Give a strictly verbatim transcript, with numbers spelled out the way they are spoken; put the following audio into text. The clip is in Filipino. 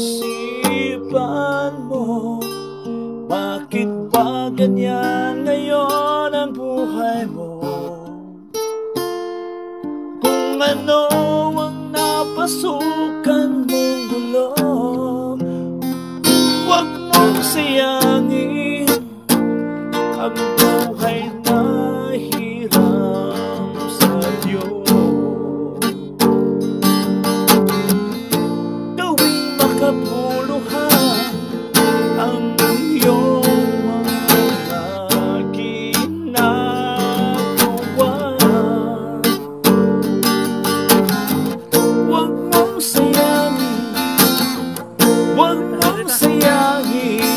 isipan mo, bakit ba ganyan ngayon ang buhay mo? Kung ano ang napasukan mong bulong, huwag mong sayangin ang buhay na hiram sa'yo. Gawing makabuluhan ang iyong mga ginagawa. Huwag mong sayangin, huwag mong sayangin